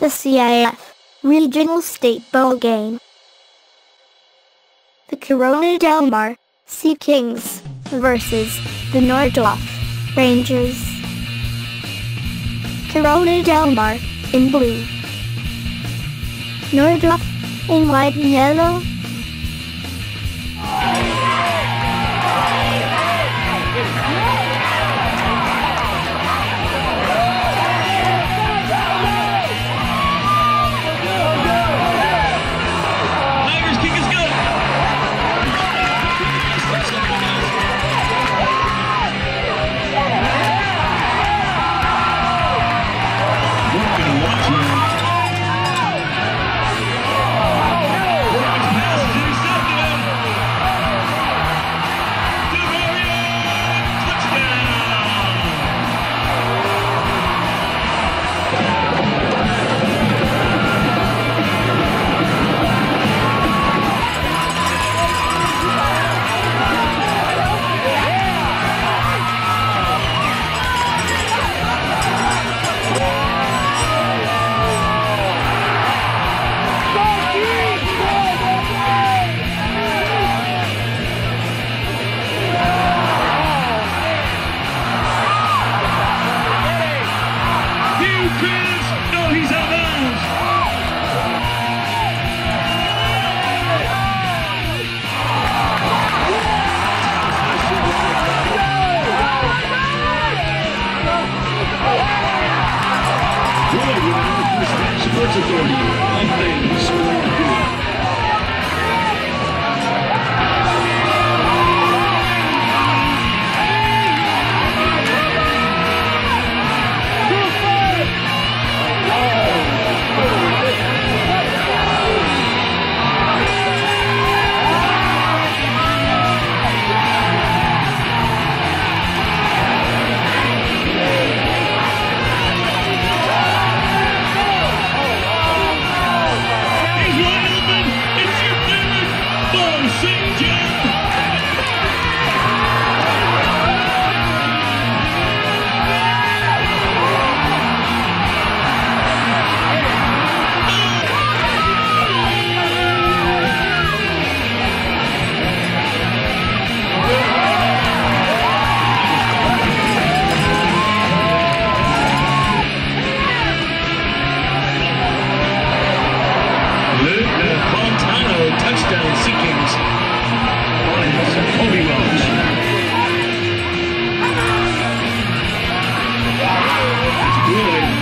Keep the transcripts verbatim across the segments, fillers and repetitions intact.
the C I F Regional State Bowl game. The Corona Del Mar Sea Kings versus the Nordoff Rangers. Corona Del Mar in blue, Nordoff in white and yellow. Sports Authority, all things sport good. Touchdown Sea Kings. Cody Rose. It's good.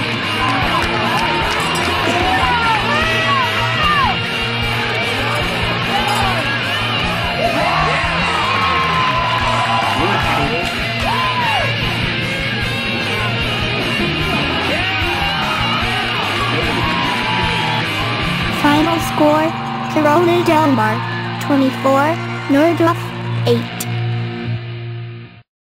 Final score, Corona Del Mar twenty-four, Nordoff eight.